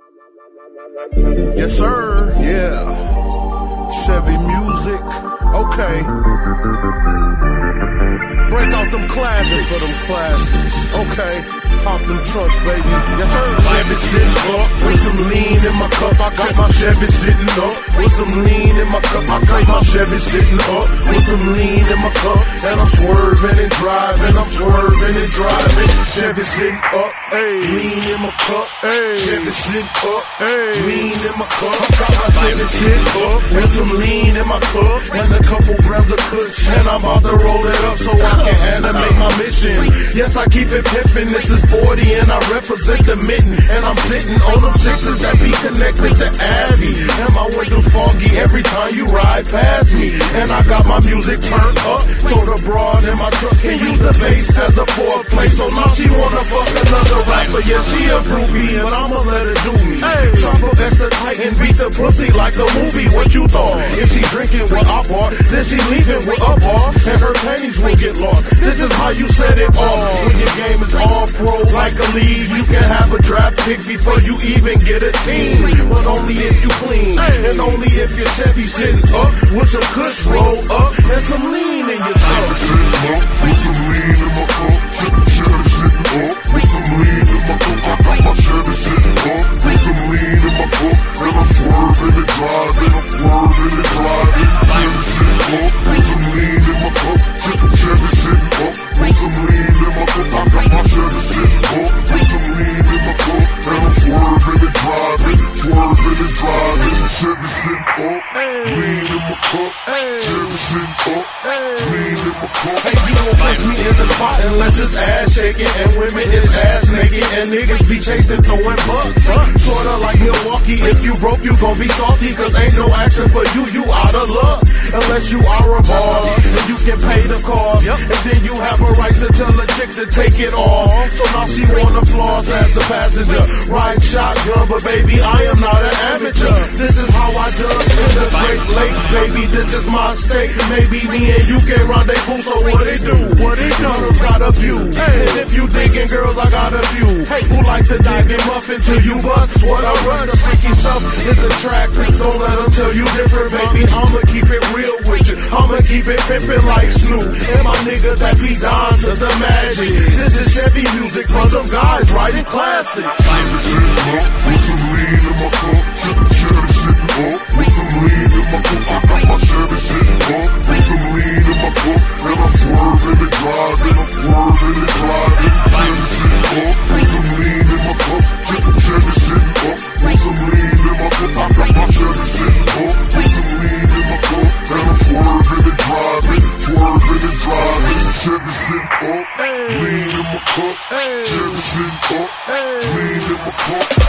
Yes, sir. Yeah. Chevy music. Okay. Break out them classics for them classics. Okay. Pop them trunks, baby. Yes, sir. Chevy sitting up with some lean in my cup. I got my Chevy sitting up with some lean in my cup. I say my Chevy sitting up with some lean in my cup. And I'm swerving and driving. I'm swerving and driving. Chevy sitting up, ayy. Lean in my cup, ayy. Chevy sitting up, ayy. Lean in my cup. I got my Chevy sitting up with some lean in my cup. And a couple grams of kush. And I'm about to roll it up so I can animate my mission. Yes, I keep it pimpin'. This is 40 and I represent the mitten. And I'm sitting on them sixes that be connected to Abby. And my windows foggy every time you ride past me. And I got my music turned up so the broad in my truck can use the bass as a foreplay. So now she wanna fuck another rapper. Yeah, she a groupie and I'ma let her do me. Sharper extra tight and beat the pussy like a movie. What you thought? If she drinking what I bought, then she leaving with a boss. And her panties will get lost. This is how you set it off. When your game is all pro like a league, you can have a draft pick before you even get a team. But only if you clean, and only if your Chevy sitting up with some kush roll up and some lean in your cup. Sitting up with some lean in my cup. Chevy sitting up with some lean in my cup. I got my Chevy sitting up with some lean in my cup. And I'm swerving and driving. I'm swerving and driving. Chevy sitting up with some lean in my cup. Chevy sitting up with some lean in my cup. I got my Chevy sitting up with some lean in my cup. And I'm swerving and driving. Swerving and driving. Chevy sitting up, lean in my cup. Chevy sitting up, lean in my cup. Hey, you don't place me in the spot unless it's ass shaking and women is ass naked and niggas be chasing throwing bucks. Sorta like Milwaukee, if you broke you gon' be salty cause ain't no action for you, you out of luck. Unless you are a boss and you can pay the cost. And then you have a right to tell a chick to take it off. So now she wanna floss as a passenger, riding shotgun, but baby I am not an amateur. This is how I do in the Great Lakes, baby, this is my state. Maybe me and you can rendezvous, so what it do? What it do? Got a view. And if you digging girls, I got a few who like to dive and muff until you bust. What I run, the freaky stuff is attractive. Don't let them tell you different, baby. I'ma keep it real with you. I'ma keep it pimpin' like Snoop. And my nigga that be down to the magic. This is Chevy music for them guys writing classics. Chevy sitting up with some lean in my cup. Chevy sitting up with some lean in my cup. I got my Chevy sitting up with some lean in my cup. And I'm swerving and driving. I'm swerving and driving. Chevy sitting up with some lean in my cup. Chevy sitting up with some lean in my cup. I got my Chevy sitting up with some lean in my cup. And I'm swerving and driving. Swerving and driving. Chevy sitting up, lean in my cup. Chevy sitting up, lean in my cup.